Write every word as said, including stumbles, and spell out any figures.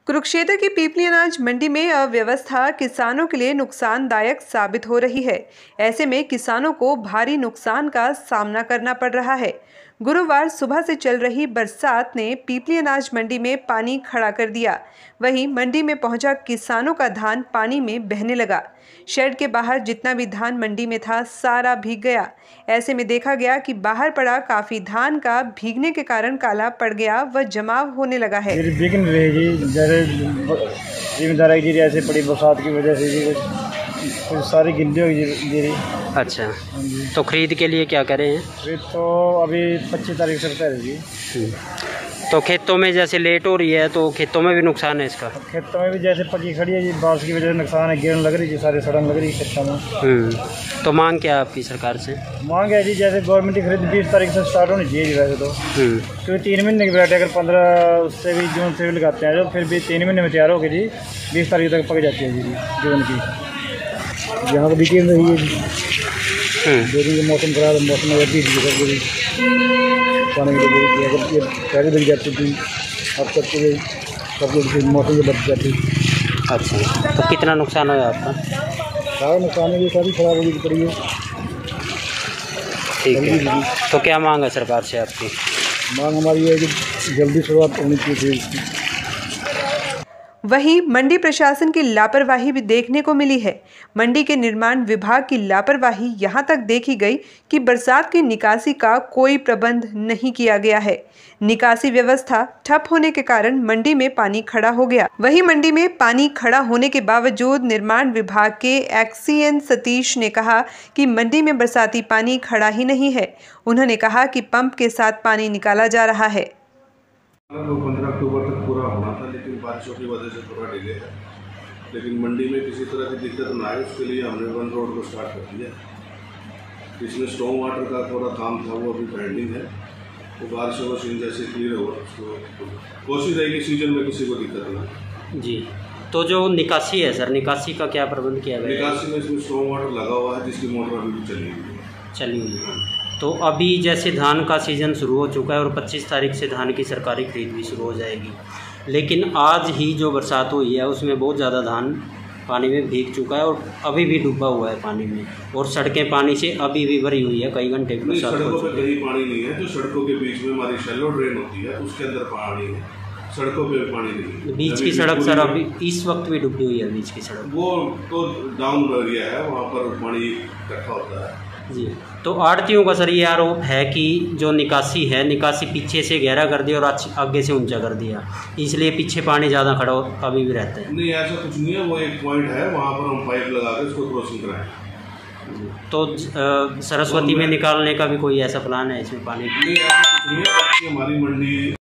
कुरुक्षेत्र की पीपली अनाज मंडी में अव्यवस्था किसानों के लिए नुकसानदायक साबित हो रही है। ऐसे में किसानों को भारी नुकसान का सामना करना पड़ रहा है। गुरुवार सुबह से चल रही बरसात ने पीपली अनाज मंडी में पानी खड़ा कर दिया। वहीं मंडी में पहुंचा किसानों का धान पानी में बहने लगा। शेड के बाहर जितना भी धान मंडी में था सारा भीग गया। ऐसे में देखा गया कि बाहर पड़ा काफी धान का भीगने के कारण काला पड़ गया व जमाव होने लगा है। ऐसे पड़ी बरसात की वजह से कुछ सारी गिल्ली हो गई। अच्छा, तो खरीद के लिए क्या करें हैं? खरीद तो अभी पच्चीस तारीख से रहेगी। तो खेतों में जैसे लेट हो रही है तो खेतों में भी नुकसान है इसका? खेतों में भी जैसे पकी खड़ी है जी, बारिश की वजह से नुकसान है, गिरन लग रही है, सारी सड़न लग रही है खेतों में। तो मांग क्या आपकी सरकार से? मांग है जी जैसे गवर्नमेंट की खरीद बीस तारीख से स्टार्ट होनी चाहिए वैसे तो, क्योंकि तीन महीने की वैरायटी अगर पंद्रह उससे भी जून से भी लगाते हैं तो फिर भी तीन महीने में तैयार होगी जी, बीस तारीख तक पक जाती है जी जून की। यहाँ पर बिकी रही है जी, मौसम खराब है, मौसम में भी पानी की अगर बिक जाती थी अब तक सब कुछ मौसम से बच जाती। अच्छा, तो कितना नुकसान हुआ आपका? सारा नुकसान है, सारी खराब होगी पड़ी है। ठीक है, तो क्या मांग है सरकार से आपकी? मांग हमारी है कि जल्दी शुरुआत होनी चाहिए। वहीं मंडी प्रशासन की लापरवाही भी देखने को मिली है। मंडी के निर्माण विभाग की लापरवाही यहां तक देखी गई कि बरसात की निकासी का कोई प्रबंध नहीं किया गया है। निकासी व्यवस्था ठप होने के कारण मंडी में पानी खड़ा हो गया। वहीं मंडी में पानी खड़ा होने के बावजूद निर्माण विभाग के एक्सीएन सतीश ने कहा कि मंडी में बरसाती पानी खड़ा ही नहीं है। उन्होंने कहा कि पंप के साथ पानी निकाला जा रहा है। पंद्रह अक्टूबर तक पूरा होना था, लेकिन बारिशों की वजह से थोड़ा डिले है। लेकिन मंडी में किसी तरह की दिक्कत ना आए उसके लिए हमने वन रोड को स्टार्ट कर दिया। इसमें स्टॉर्म वाटर का थोड़ा काम था, वो अभी पेंडिंग है। वो बारिशों का सीजन जैसे क्लियर होगा उसको कोशिश रहेगी सीजन में किसी को दिक्कत ना। जी, तो जो निकासी है सर, निकासी का क्या प्रबंध किया गया? निकासी में इसमें स्टॉर्म वाटर लगा हुआ है जिसकी मोटर अभी भी चली हुई है चली हुई है। तो अभी जैसे धान का सीज़न शुरू हो चुका है और पच्चीस तारीख से धान की सरकारी खरीद भी शुरू हो जाएगी, लेकिन आज ही जो बरसात हुई है उसमें बहुत ज़्यादा धान पानी में भीग चुका है और अभी भी डूबा हुआ है पानी में, और सड़कें पानी से अभी भी भरी हुई है। कई घंटे की बरसात हो सड़कों चुकी पे कहीं पानी नहीं है। जो सड़कों के बीच में हमारी शैलो ड्रेन होती है उसके अंदर पानी है, सड़कों पे पानी नहीं है। बीच की सड़क सर अभी इस वक्त भी डूबी हुई है। बीच की सड़क वो तो डाउन एरिया है, वहाँ पर पानी इकट्ठा होता है जी। तो आड़तियों का सर ये आरोप है कि जो निकासी है, निकासी पीछे से गहरा कर दिया और आगे से ऊंचा कर दिया, इसलिए पीछे पानी ज़्यादा खड़ा अभी भी रहता है। नहीं, ऐसा कुछ नहीं है। वो एक पॉइंट है, वहाँ पर हम पाइप लगा के उसको क्रॉसिंग कराएं। तो आ, सरस्वती में निकालने का भी कोई ऐसा प्लान है इसमें पानी? नहीं, ऐसा कुछ नहीं है। हमारी मंडी